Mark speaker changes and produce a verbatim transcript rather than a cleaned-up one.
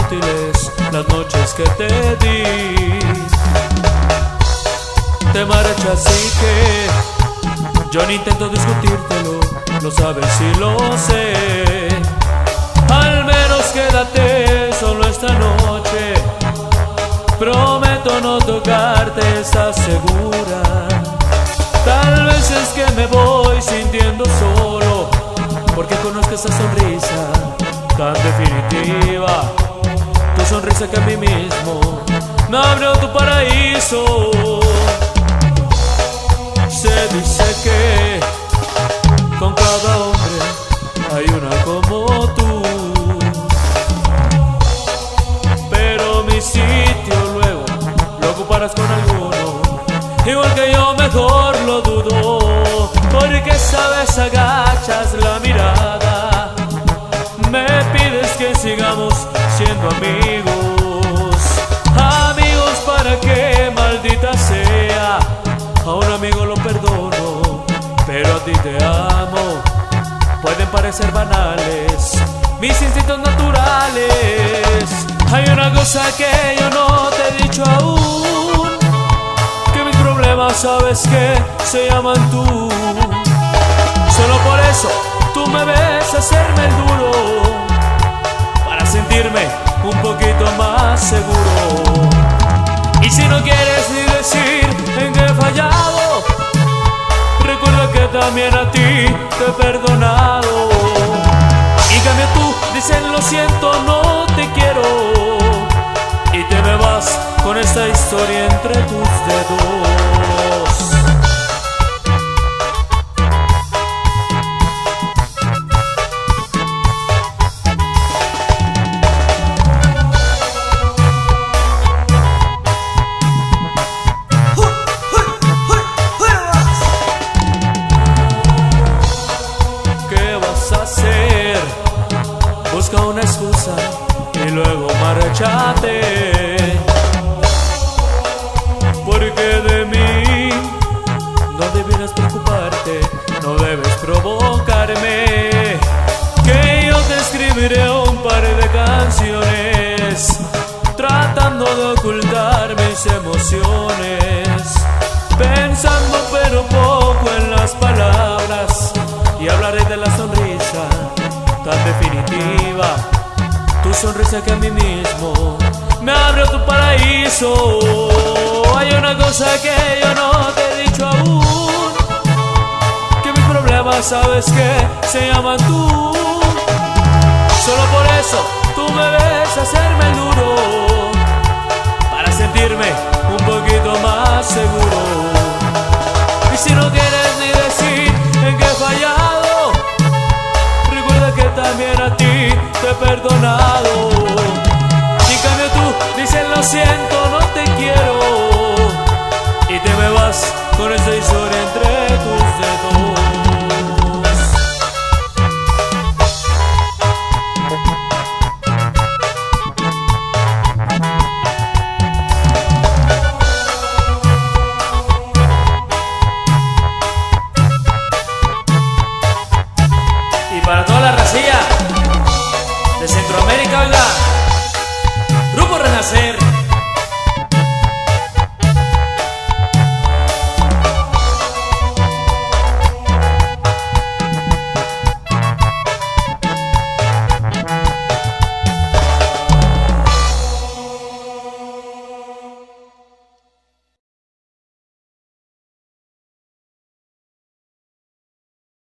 Speaker 1: inútiles las noches que te di. Te marchas así que yo no intento discutírtelo, lo sabes y lo sé. Al menos quédate solo esta noche, prometo no tocarte, ¿estás segura? Tal vez es que me voy sintiendo solo, porque conozco esa sonrisa tan definitiva, tu sonrisa que a mí mismo me abrió tu paraíso. Se dice que con cada hombre hay una como tú, pero mi sitio luego lo ocuparás con alguno, igual que yo mejor lo dudo, porque esa vez agachas la mirada, me pides que sigamos siendo amigos, amigos para que maldita sea, a un amigo lo perdono, pero a ti te amo. Pueden parecer banales mis instintos naturales. Hay una cosa que yo no te he dicho aún, que mis problemas sabes que se llaman tú. Solo por eso tú me ves hacerme el duro, para sentirme un poquito más seguro. Y si no quieres ni decir en qué he fallado, recuerda que también a ti te he perdonado. Y cambio tú, dicen lo siento, no te quiero, y te me vas con esta historia entre tus dedos. Busca una excusa y luego márchate, porque de mí no debieras preocuparte, no debes provocarme, que yo te escribiré un par de canciones tratando de ocultar mis emociones, pensando pero poco en las palabras, y hablaré de la sonrisa tan definitiva, tu sonrisa que a mí mismo me abrió tu paraíso. Hay una cosa que yo no te he dicho aún, que mis problemas sabes que se llaman tú. Solo por eso tú me ves hacerme el duro, para sentirme un poquito más seguro. Y si no quieres ni decir en qué he fallado, que también a ti te he perdonado. Y cambio tú, dicen lo siento, no te quiero, y te me vas con esta historia entre tus dedos. Y para toda la racilla de Centroamérica, oiga, Grupo Renacer.